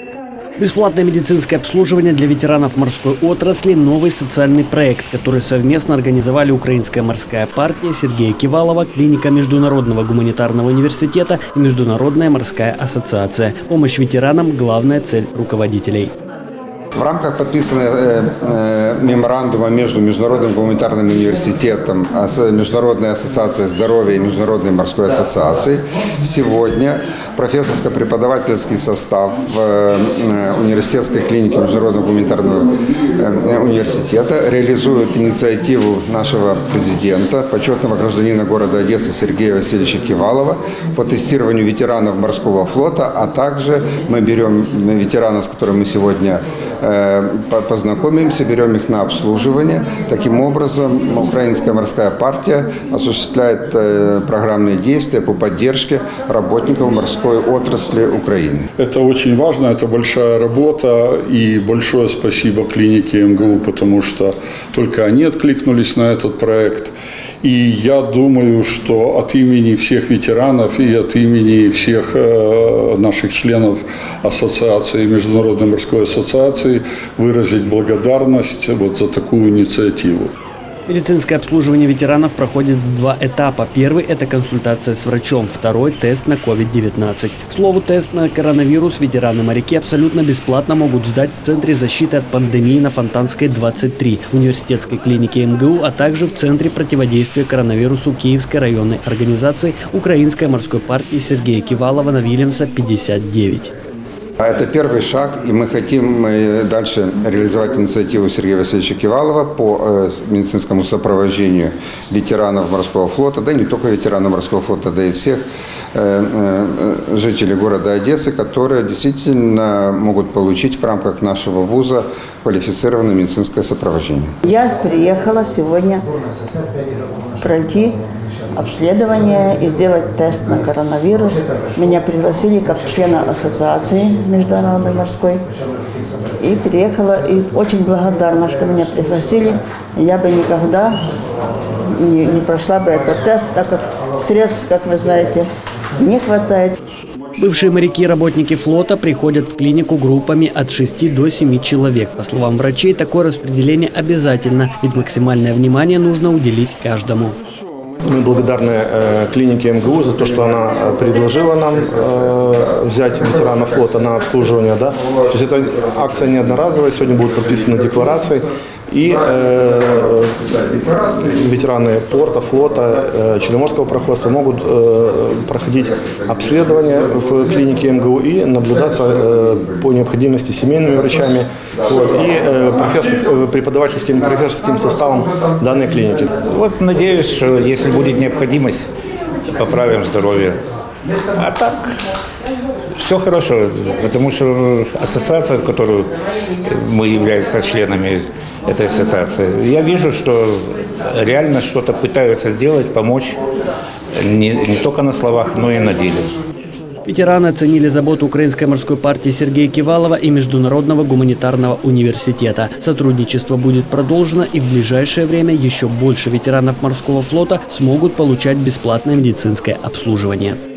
Бесплатное медицинское обслуживание для ветеранов морской отрасли – новый социальный проект, который совместно организовали Украинская морская партия Сергея Кивалова, клиника Международного гуманитарного университета и Международная морская ассоциация. Помощь ветеранам – главная цель руководителей. В рамках подписанного меморандума между Международным гуманитарным университетом, Международной ассоциацией здоровья и Международной морской ассоциацией сегодня профессорско-преподавательский состав университетской клиники Международного гуманитарного университета реализует инициативу нашего президента, почетного гражданина города Одессы Сергея Васильевича Кивалова по тестированию ветеранов морского флота, а также мы берем ветеранов, с которыми мы сегодня познакомимся, берем их на обслуживание. Таким образом, Украинская морская партия осуществляет программные действия по поддержке работников морской отрасли Украины. Это очень важно, это большая работа, и большое спасибо клинике МГУ, потому что только они откликнулись на этот проект. И я думаю, что от имени всех ветеранов и от имени всех наших членов ассоциации, Международной морской ассоциации, выразить благодарность за такую инициативу. Медицинское обслуживание ветеранов проходит в два этапа. Первый – это консультация с врачом, второй – тест на COVID-19. К слову, тест на коронавирус ветераны-моряки абсолютно бесплатно могут сдать в Центре защиты от пандемии на Фонтанской, 23, университетской клинике МГУ, а также в Центре противодействия коронавирусу Киевской районной организации Украинской морской партии Сергея Кивалова на Вильямса, 59. Это первый шаг, и мы хотим дальше реализовать инициативу Сергея Васильевича Кивалова по медицинскому сопровождению ветеранов морского флота, да и не только ветеранов морского флота, да и всех жителей города Одессы, которые действительно могут получить в рамках нашего вуза квалифицированное медицинское сопровождение. Я приехала сегодня пройти обследование и сделать тест на коронавирус. Меня пригласили как члена ассоциации международной морской. И приехала, и очень благодарна, что меня пригласили. Я бы никогда не прошла бы этот тест, так как средств, как вы знаете, не хватает. Бывшие моряки и работники флота приходят в клинику группами от 6 до 7 человек. По словам врачей, такое распределение обязательно, ведь максимальное внимание нужно уделить каждому. Мы благодарны клинике МГУ за то, что она предложила нам взять ветеранов флота на обслуживание. Да? То есть эта акция не одноразовая, сегодня будут подписаны декларации. И ветераны порта, флота, Черноморского пароходства могут проходить обследование в клинике МГУ и наблюдаться по необходимости семейными врачами и преподавательским и профессорским составом данной клиники. Вот надеюсь, что если будет необходимость, поправим здоровье. А так все хорошо, потому что ассоциация, в которой мы являемся членами этой ассоциации, я вижу, что реально что-то пытаются сделать, помочь не только на словах, но и на деле. Ветераны оценили заботу Украинской морской партии Сергея Кивалова и Международного гуманитарного университета. Сотрудничество будет продолжено, и в ближайшее время еще больше ветеранов морского флота смогут получать бесплатное медицинское обслуживание.